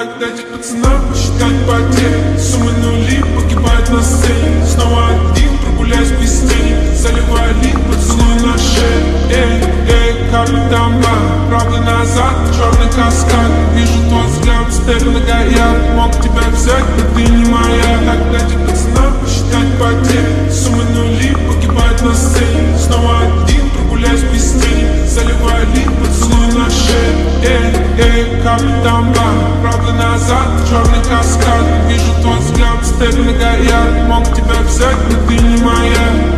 Так дайте пацанам посчитать потери. Суммы нули погибают на сцене. Снова один, прогуляюсь без тени. Заливаю лин, поцелуй на шею. Капитан Блан, правда назад, черный каскад. Вижу твой взгляд, степенно горят. Мог тебя взять, но ты не моя. Так дайте пацанам посчитать потери. Суммы нули погибают на сцене. Снова один, прогуляюсь без тени. Заливаю лин, поцелуй на шею. Капитан Блан, правда назад, черный каскад. Вижу твой взгляд, степенно горят. Мог тебя взять, но ты не моя.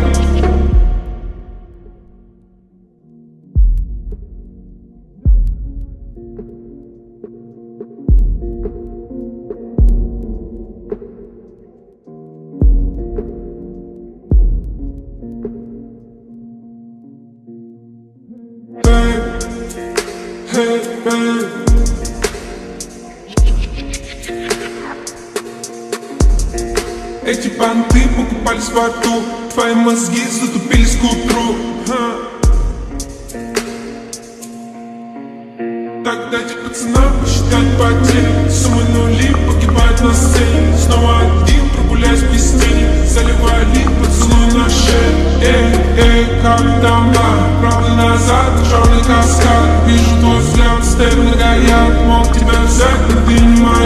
Эти понты покупались в аду. Твои мозги затупились к утру. Так дайте пацанам посчитать потери. Суммы нули погибают на сцене. Снова один, прогуляюсь без тени. Заливаю лин, поцелуй на шею. Капитан Блан, правда назад, черный каскад. Вижу твой взгляд, степенно горят. Мог тебя взять, но ты не моя.